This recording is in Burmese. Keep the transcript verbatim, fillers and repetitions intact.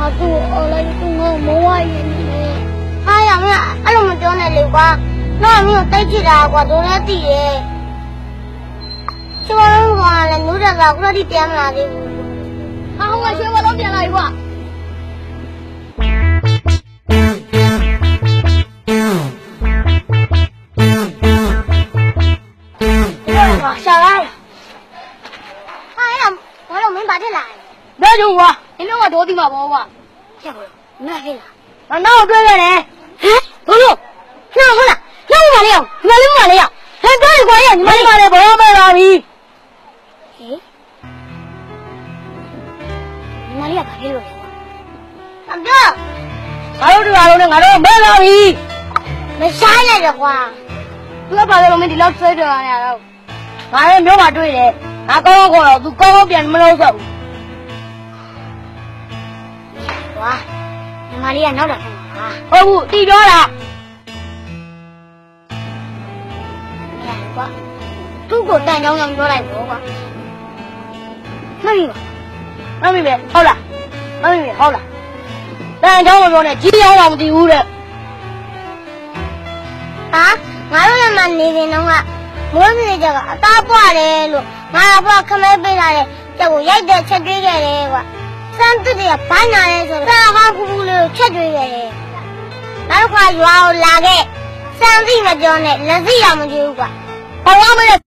သူ့အော်လိုက်သူ့ငေါမဝရည်နေအားရမင်းအဲ့လိုမပြောနဲ့လေကွာတော့မင်းကိုတိုက်ချစ်တာကွာတို့လည်းသိရဲ့ကျောင်းကလည်းနူးတယ်ကခုတည်းပြန်မလာသေးဘူးဟာဟိုကရွှေဘလုံးပြန်လာပြီကွာရှာလိုက်ဟာအဲ့ဒါဘာလို့မင်းဘာဖြစ်လာလဲဘယ်လိုကွာဒီလိုကတော့ဒီမှာပေါ့ကွာချက်ဘူးမင်းဖြစ်လာငါတော့တွေ့ရတယ်ဟမ်ဘလို့နှောက်ဟုတ်လားနှောက်ပါလေအောင်ညီမလေးမလေးအောင်ဟဲ့တော့ကွာရညီမလေးမလေးဘောမဲလာပြီဟေးညီမလေးကဘာဖြစ်လို့လဲကွာအပြောငါတို့ဒီအားလုံးနဲ့ငါတို့မဲလာပြီမဆိုင်လိုက်တော့ကွာသူကဘာလို့မင်းဒီလောက်ဆွဲတော်ရတာငါလည်းမျိုးမှာတွေ့တယ်ငါကောင်းကောင်းခေါ်တော့ तू ကောင်းကောင်းပြန်မလို့ဆိုဘူးကွာညီမလေးကနောက်တော့ဟုတ်ဘူးတီပြောတာကွာသူ့ကိုတန်ကြောင်းကြောင်းပြောလိုက်ပေါ့ကွာမှန်ပြီမှန်ပြီပဲဟုတ်လားမှန်ပြီပဲဟုတ်လားတန်ကြောင်းမပြောနဲ့ကြီးအောင်တော့မသိဘူးတဲ့ဟာငါတို့လည်းမနေခင်တော့ကမိုးပြေကြကအသားပွားတယ်လို့ငါကခမဲပေးလာတယ်ကျက်ကိုရိုက်တဲ့ချက်တွေးခဲ့တယ်ကွာစမ်းတစ်တွေကဘိုင်းလာတယ်ဆိုတော့ဆာကဖူးဖူးလေးကိုချက်တွေးခဲ့တယ်နောက်တစ်ခါရွာကိုလာခဲ့စမ်းသိမပြောနဲ့လက်စီရမကြည့်ဘူးကွာဘာလို့မလဲ